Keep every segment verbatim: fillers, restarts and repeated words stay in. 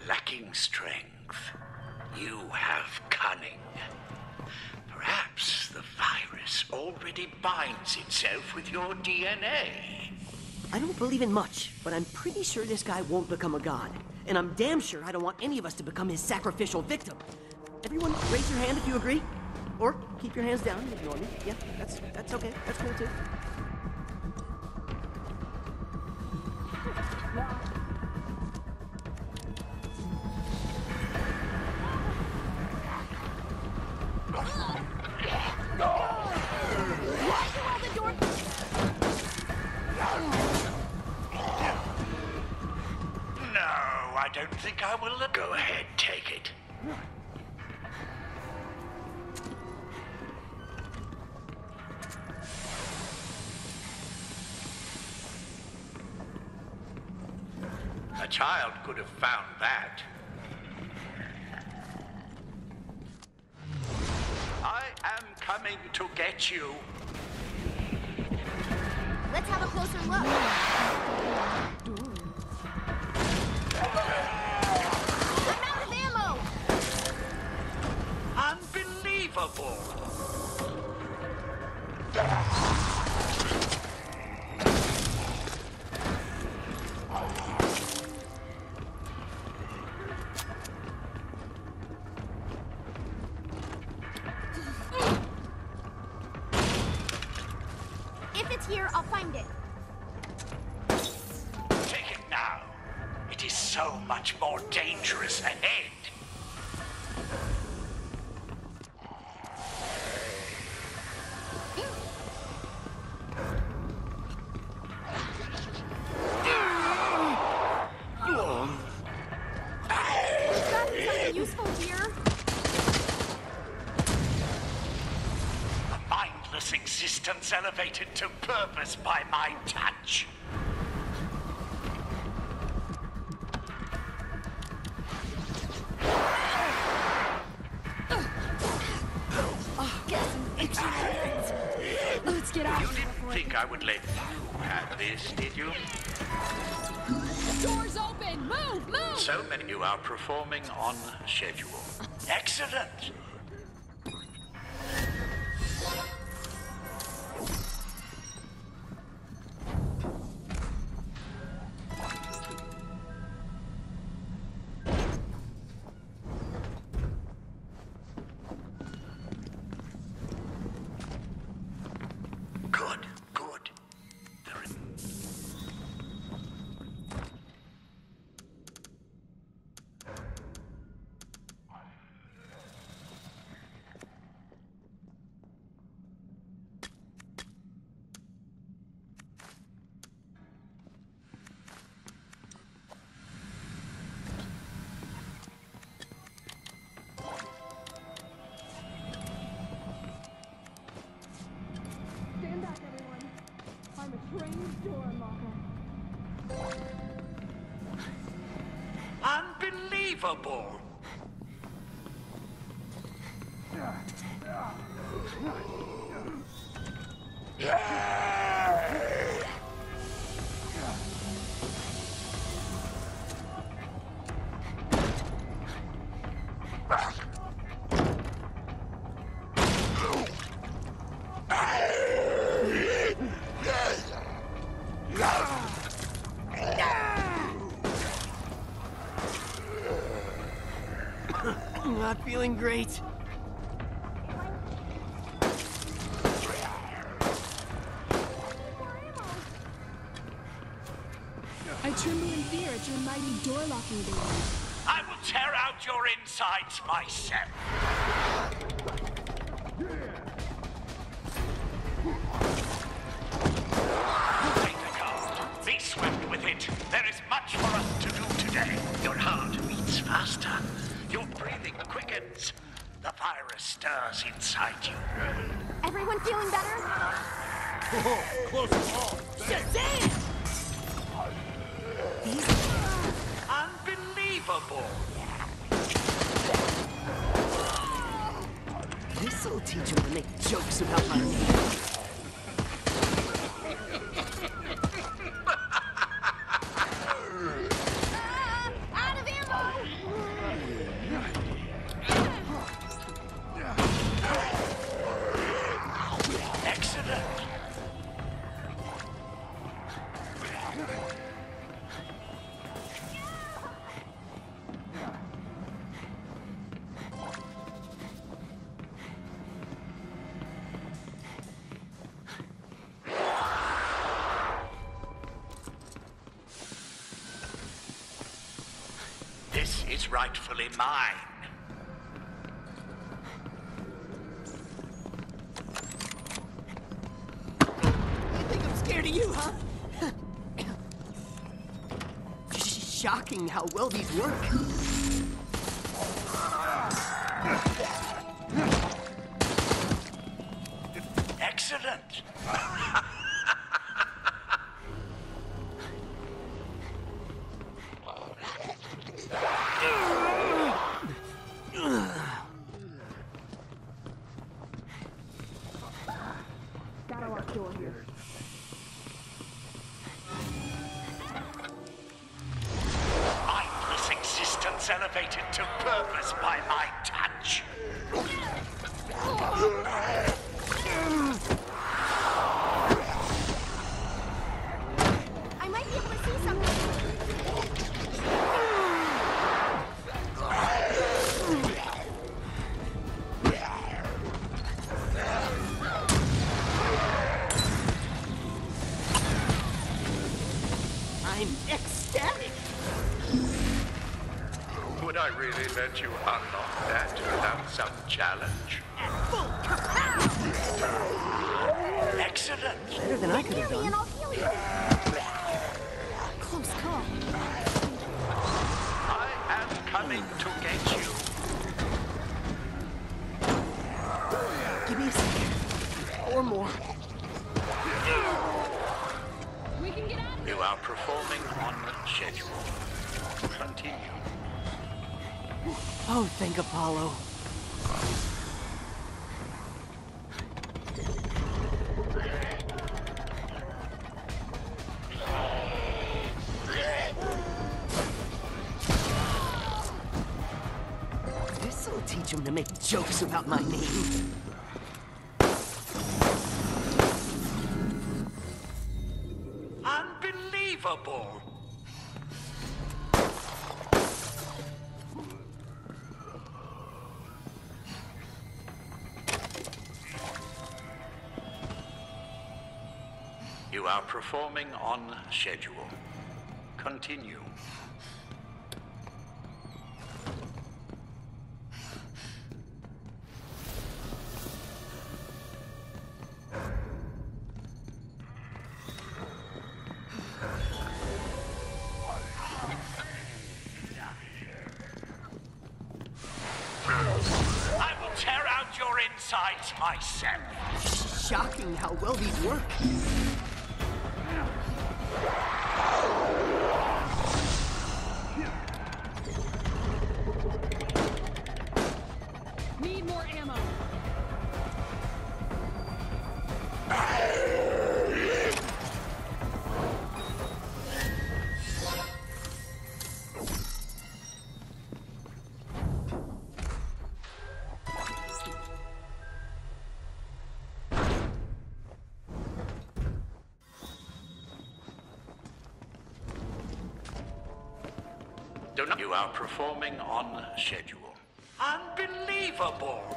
lacking strength. You have cunning. Perhaps the virus already binds itself with your D N A. I don't believe in much, but I'm pretty sure this guy won't become a god. And I'm damn sure I don't want any of us to become his sacrificial victim. Everyone, raise your hand if you agree. Or keep your hands down and ignore me. Yeah, that's, that's okay. That's cool too. I don't think I will. Go ahead, take it. A child could have found that. I am coming to get you. Let's have a closer look. I'm out of ammo! Unbelievable! If it's here, I'll find it. Take it now. It is so much more dangerous ahead. Something useful here. A mindless existence elevated to purpose by my touch. Let's get out. You didn't think I would let you have this, did you? Doors open! Move! Move! So many of you are performing on schedule. Excellent! Good, good. There is... Stand back, everyone. I'm a trained door unlocker. Unbelievable! Not feeling great. I tremble in fear at your mighty door locking ability. I will tear out your insides myself. Take the card. Be swept with it. There is much for us to do today. Your heart beats faster. Your breathing quickens. The virus stirs inside you. Everyone feeling better? Oh, close call. Shazam! Unbelievable. This'll teach him to make jokes about my name. Ah, out of ammo! This is rightfully mine. You think I'm scared of you, huh? Shocking how well these work. Excellent. Gotta lock door here. Mindless existence elevated to purpose by my touch. I might be able to see something. I'm ecstatic. Would I really let you unlock that without some challenge? Full capacity. Excellent. Better than I could have Heal me and done. I'll heal you. Close call. I am coming to get you. Give me a second. Or more. We can get out of You are performing on schedule. Continue. Oh, thank Apollo. This'll teach him to make jokes about my name. Unbelievable. You are performing on schedule. Continue. I will tear out your insides myself. Shocking how well these work. Need more ammo. Do not. You are performing on schedule. Unbelievable.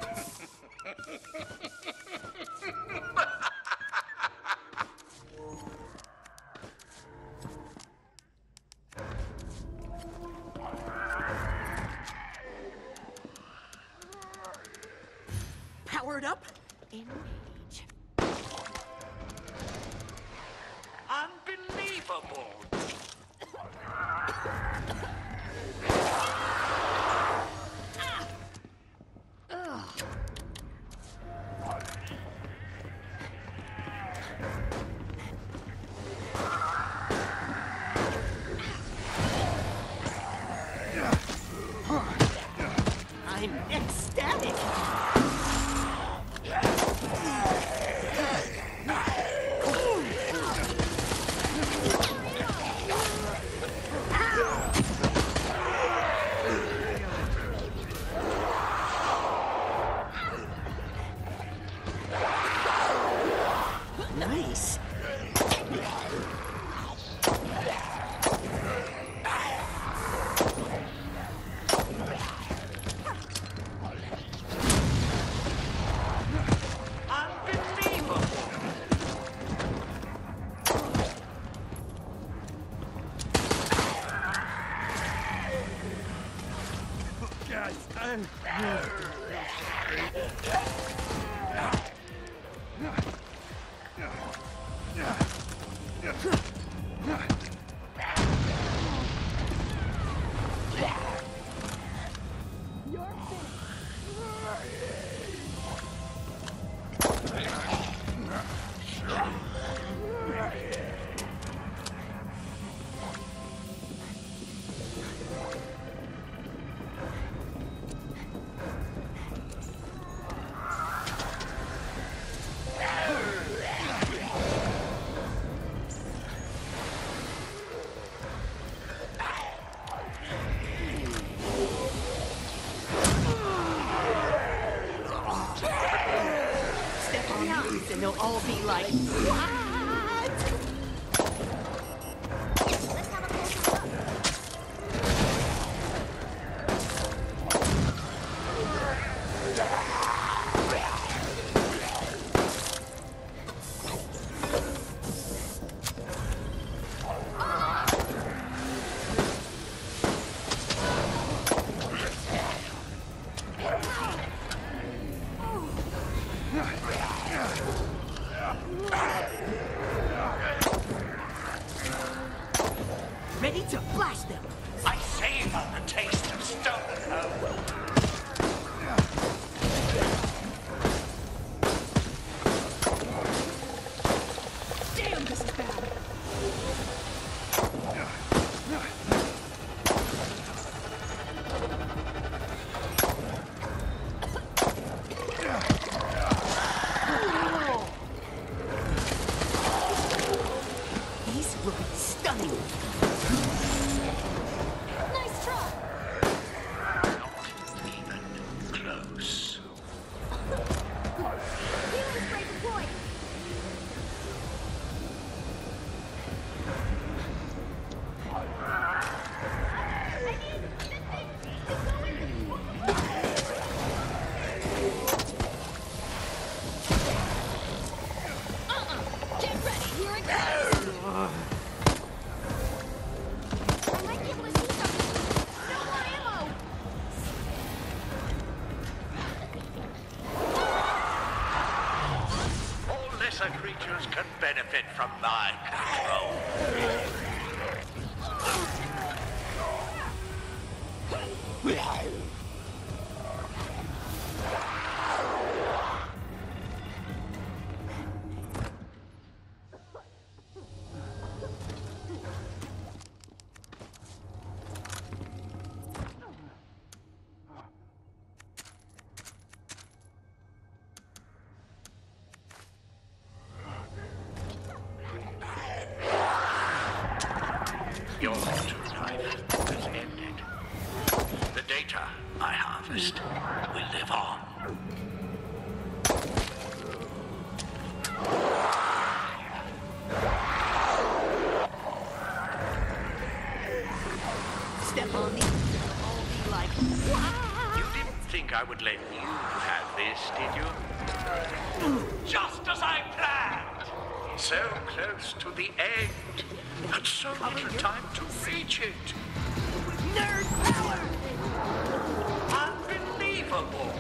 Powered up. Engage. Unbelievable. I'm ecstatic. man. And they'll all be like, what? Let's have a closer look. Ready to flash them. I savor the taste of stolen home. Damn, this is bad. These look stunning. Nice try. Not even close. Healing spray deployed. Uh-uh. Get ready. Here it goes. I might be able to see something. No more ammo. All lesser creatures can benefit from my control. Your life has ended. The data I harvest will live on. Step on these, they'll all be like, what? You didn't think I would let you have this, did you? Just as I planned! So close to the end, and so little time to reach it. Nerd power! Unbelievable!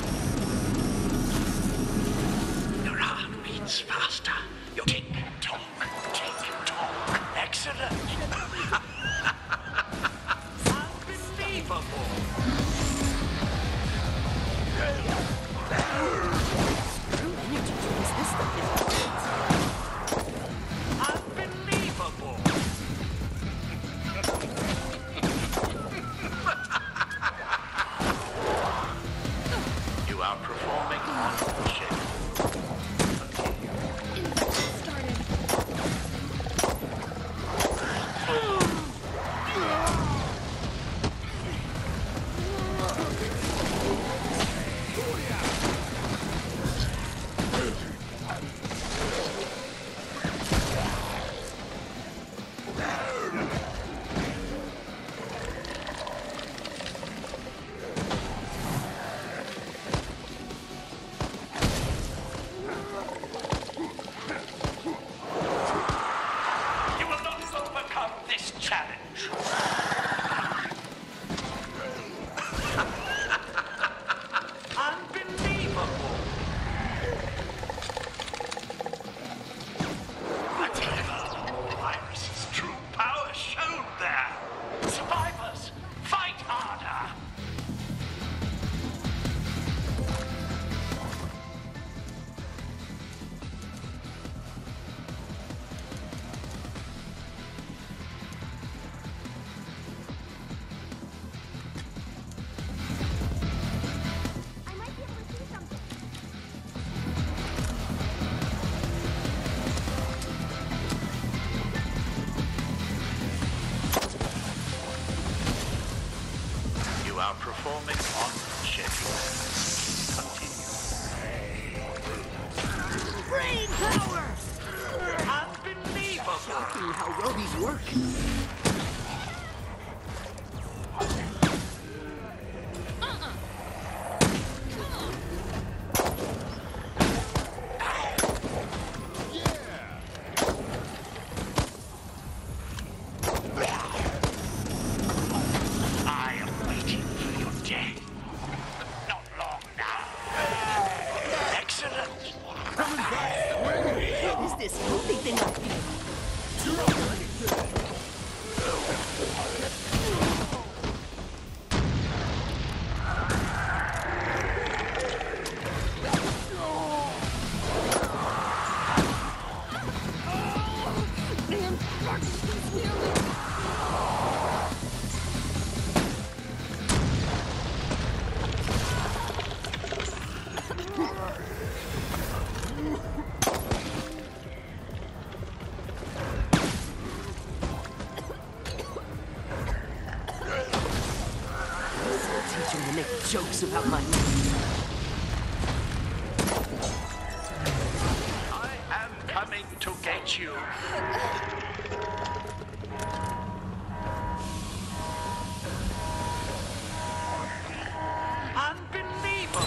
Your heart beats faster. Your tick tock are performing on schedule. Continue. Brain power! Unbelievable! Shocking how well these work. I am waiting for your day. Not long now. Excellent. Coming back swinging. What is this healthy thing up here? Teaching to make jokes about my I am coming to get you. Unbelievable.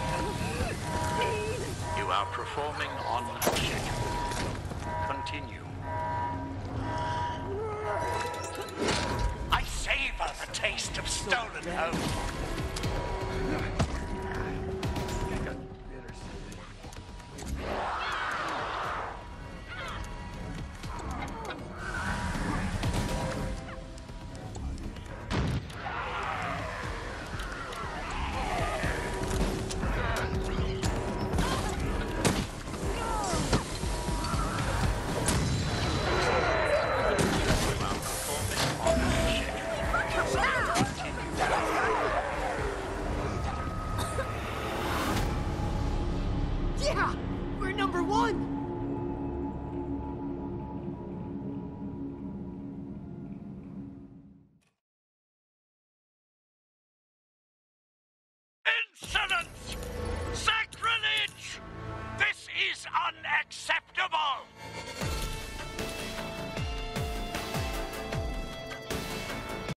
You are performing on schedule. Continue. I savor the taste of stolen home. Yeah! We're number one! Insolence! Sacrilege! This is unacceptable!